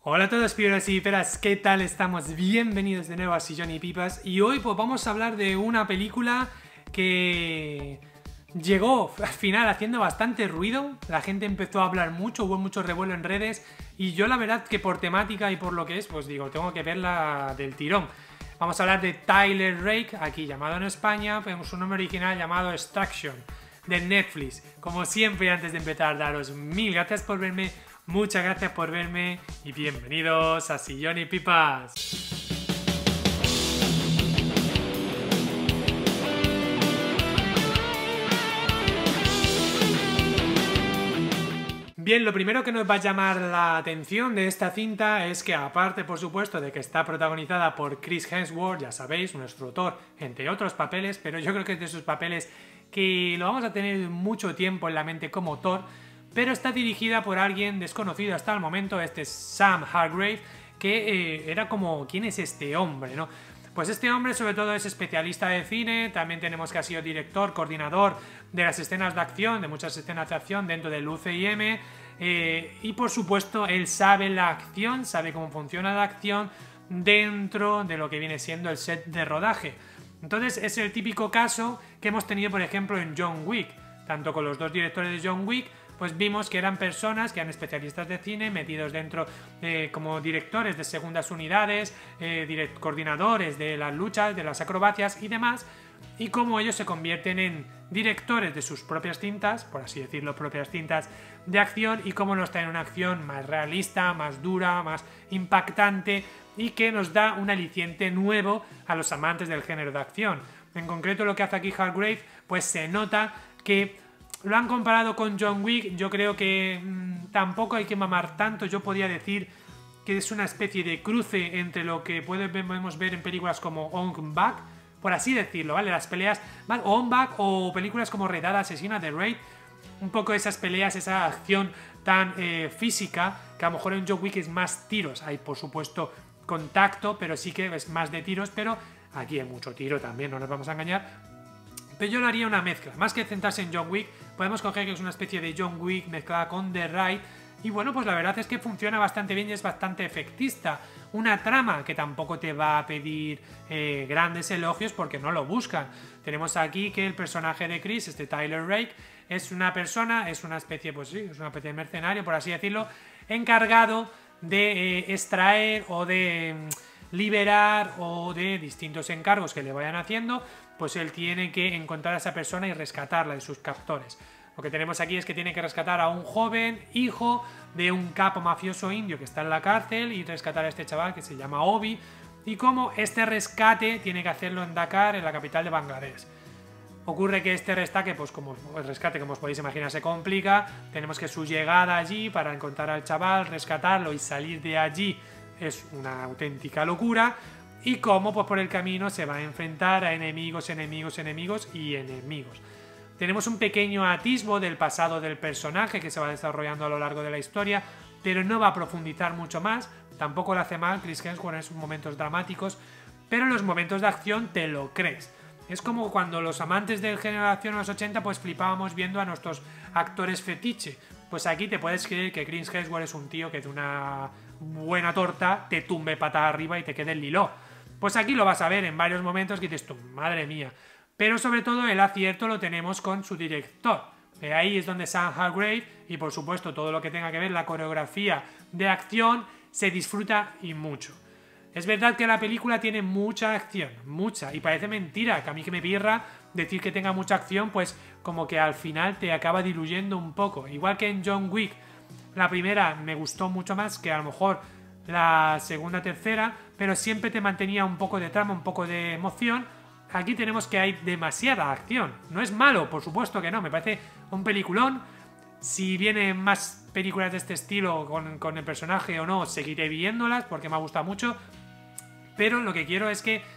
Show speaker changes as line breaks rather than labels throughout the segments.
Hola a todos, piberos y piperas, ¿qué tal estamos? Bienvenidos de nuevo a Sillón y Pipas. Y hoy pues vamos a hablar de una película que llegó al final haciendo bastante ruido. La gente empezó a hablar mucho, hubo mucho revuelo en redes. Y yo la verdad que por temática y por lo que es, pues digo, tengo que verla del tirón. Vamos a hablar de Tyler Rake, aquí llamado en España, pues su nombre original llamado Extraction, de Netflix. Como siempre, antes de empezar, daros mil gracias por verme. Muchas gracias por verme y bienvenidos a Sillón y Pipas. Bien, lo primero que nos va a llamar la atención de esta cinta es que, aparte, por supuesto, de que está protagonizada por Chris Hemsworth, ya sabéis, nuestro Thor, entre otros papeles, pero yo creo que es de esos papeles que lo vamos a tener mucho tiempo en la mente como Thor, pero está dirigida por alguien desconocido hasta el momento, este es Sam Hargrave, que era como, ¿quién es este hombre, no? Pues este hombre sobre todo es especialista de cine, también tenemos que ha sido director, coordinador de las escenas de acción, de muchas escenas de acción dentro del UCIM, y por supuesto él sabe la acción, sabe cómo funciona la acción dentro de lo que viene siendo el set de rodaje. Entonces es el típico caso que hemos tenido por ejemplo en John Wick, tanto con los dos directores de John Wick, pues vimos que eran personas que eran especialistas de cine, metidos dentro como directores de segundas unidades, coordinadores de las luchas, de las acrobacias y demás, y cómo ellos se convierten en directores de sus propias cintas, por así decirlo, propias cintas de acción, y cómo nos traen una acción más realista, más dura, más impactante, y que nos da un aliciente nuevo a los amantes del género de acción. En concreto lo que hace aquí Hargrave, pues se nota que lo han comparado con John Wick. Yo creo que tampoco hay que mamar tanto. Yo podría decir que es una especie de cruce entre lo que podemos ver en películas como On Back, por así decirlo, ¿vale? Las peleas On Back o películas como Redada Asesina de Raid, un poco esas peleas, esa acción tan física, que a lo mejor en John Wick es más tiros. Hay por supuesto contacto, pero sí que es más de tiros, pero aquí hay mucho tiro también, no nos vamos a engañar. Pero yo lo haría una mezcla, más que centrarse en John Wick, podemos coger que es una especie de John Wick mezclada con The Raid, y bueno, pues la verdad es que funciona bastante bien y es bastante efectista. Una trama que tampoco te va a pedir grandes elogios porque no lo buscan. Tenemos aquí que el personaje de Chris, este Tyler Rake, es una persona, es una especie, pues sí, es una especie de mercenario, por así decirlo, encargado de extraer o de liberar o de distintos encargos que le vayan haciendo, pues él tiene que encontrar a esa persona y rescatarla de sus captores. Lo que tenemos aquí es que tiene que rescatar a un joven hijo de un capo mafioso indio que está en la cárcel y rescatar a este chaval que se llama Obi, y cómo este rescate tiene que hacerlo en Dakar, en la capital de Bangladesh. Ocurre que este rescate, pues como el rescate, como os podéis imaginar, se complica. Tenemos que su llegada allí para encontrar al chaval, rescatarlo y salir de allí es una auténtica locura. Y cómo pues por el camino se va a enfrentar a enemigos, enemigos, enemigos y enemigos. Tenemos un pequeño atisbo del pasado del personaje que se va desarrollando a lo largo de la historia, pero no va a profundizar mucho más. Tampoco lo hace mal Chris Hemsworth en esos momentos dramáticos, pero en los momentos de acción te lo crees. Es como cuando los amantes del género de acción en los 80 pues flipábamos viendo a nuestros actores fetiche. Pues aquí te puedes creer que Chris Hemsworth es un tío que de una buena torta te tumbe patada arriba y te quede el lilo. Pues aquí lo vas a ver en varios momentos que dices tú, madre mía. Pero sobre todo el acierto lo tenemos con su director. Ahí es donde Sam Hargrave y por supuesto todo lo que tenga que ver la coreografía de acción se disfruta y mucho. Es verdad que la película tiene mucha acción, mucha, y parece mentira, que a mí que me pirra decir que tenga mucha acción, pues como que al final te acaba diluyendo un poco. Igual que en John Wick, la primera me gustó mucho más que a lo mejor la segunda, tercera, pero siempre te mantenía un poco de trama, un poco de emoción. Aquí tenemos que hay demasiada acción. No es malo, por supuesto que no, me parece un peliculón. Si vienen más películas de este estilo con el personaje o no, seguiré viéndolas porque me ha gustado mucho. Pero lo que quiero es que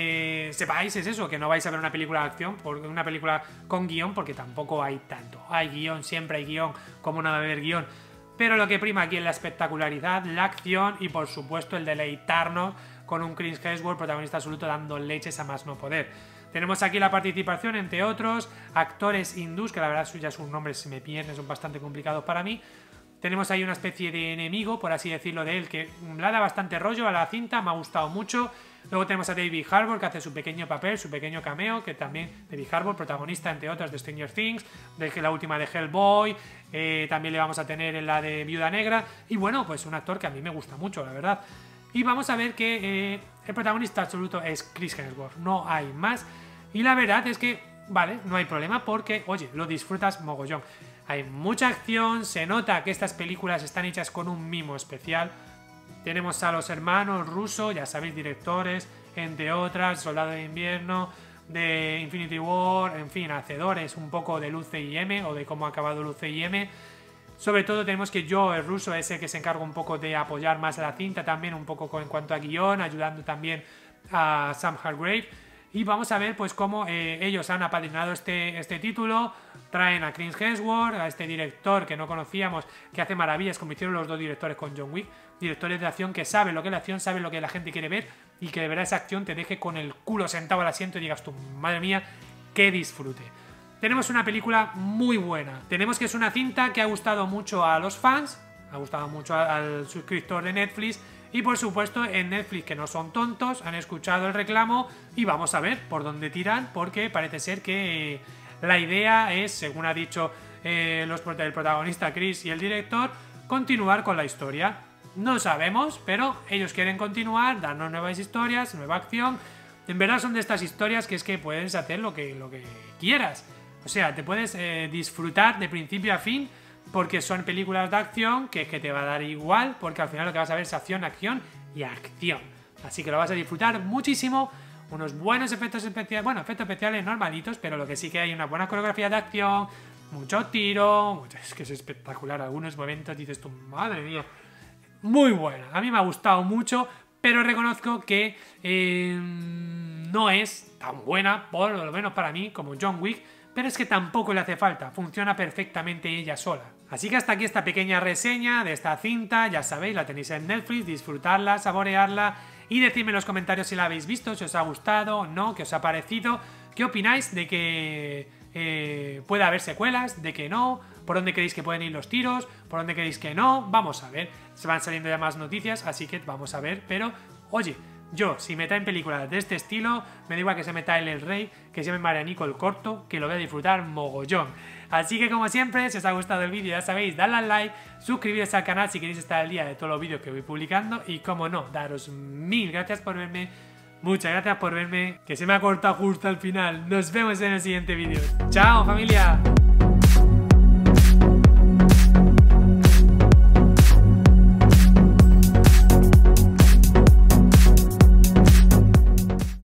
sepáis es eso, que no vais a ver una película de acción, una película con guión, porque tampoco hay tanto. Hay guión, siempre hay guión, como no va a haber guión. Pero lo que prima aquí es la espectacularidad, la acción y por supuesto el deleitarnos con un Chris Hemsworth protagonista absoluto dando leches a más no poder. Tenemos aquí la participación, entre otros, actores hindús, que la verdad ya sus nombres se me pierden, son bastante complicados para mí. Tenemos ahí una especie de enemigo, por así decirlo, de él, que le da bastante rollo a la cinta, me ha gustado mucho. Luego tenemos a David Harbour, que hace su pequeño papel, su pequeño cameo, que también, David Harbour, protagonista, entre otras, de Stranger Things, de la última de Hellboy, también le vamos a tener en la de Viuda Negra, y bueno, pues un actor que a mí me gusta mucho, la verdad. Y vamos a ver que el protagonista absoluto es Chris Hemsworth, no hay más, y la verdad es que, vale, no hay problema porque, oye, lo disfrutas mogollón. Hay mucha acción, se nota que estas películas están hechas con un mimo especial. Tenemos a los hermanos Russo, ya sabéis, directores, entre otras, Soldado de Invierno, de Infinity War, en fin, hacedores un poco del UCIM o de cómo ha acabado el UCIM. Sobre todo tenemos que Joe Russo es el que se encarga un poco de apoyar más a la cinta, también un poco en cuanto a guión, ayudando también a Sam Hargrave. Y vamos a ver pues cómo ellos han apadrinado este título, traen a Chris Hemsworth, a este director que no conocíamos, que hace maravillas, como hicieron los dos directores con John Wick, directores de acción que saben lo que es la acción, saben lo que la gente quiere ver y que de verdad esa acción te deje con el culo sentado al asiento y digas tú, madre mía, qué disfrute. Tenemos una película muy buena, tenemos que es una cinta que ha gustado mucho a los fans, ha gustado mucho al suscriptor de Netflix. Y por supuesto en Netflix, que no son tontos, han escuchado el reclamo y vamos a ver por dónde tiran, porque parece ser que la idea es, según ha dicho el protagonista Chris y el director, continuar con la historia. No sabemos, pero ellos quieren continuar, darnos nuevas historias, nueva acción. En verdad son de estas historias que es que puedes hacer lo que quieras. O sea, te puedes disfrutar de principio a fin, porque son películas de acción que te va a dar igual, porque al final lo que vas a ver es acción, acción y acción. Así que lo vas a disfrutar muchísimo, unos buenos efectos especiales, bueno, efectos especiales normalitos, pero lo que sí que hay una buena coreografía de acción, mucho tiro, es que es espectacular, algunos momentos dices tú, madre mía, muy buena, a mí me ha gustado mucho, pero reconozco que no es tan buena, por lo menos para mí, como John Wick, pero es que tampoco le hace falta, funciona perfectamente ella sola. Así que hasta aquí esta pequeña reseña de esta cinta, ya sabéis, la tenéis en Netflix, disfrutarla, saborearla y decidme en los comentarios si la habéis visto, si os ha gustado o no, qué os ha parecido, qué opináis de que pueda haber secuelas, de que no, por dónde queréis que pueden ir los tiros, por dónde queréis que no, vamos a ver, se van saliendo ya más noticias, así que vamos a ver, pero oye, yo, si me traen películas de este estilo, me da igual que se meta El Rey, que se llame Marianico el Corto, que lo voy a disfrutar mogollón. Así que como siempre, si os ha gustado el vídeo, ya sabéis, dadle al like, suscribiros al canal si queréis estar al día de todos los vídeos que voy publicando y como no, daros mil gracias por verme, muchas gracias por verme, que se me ha cortado justo al final. Nos vemos en el siguiente vídeo. ¡Chao, familia!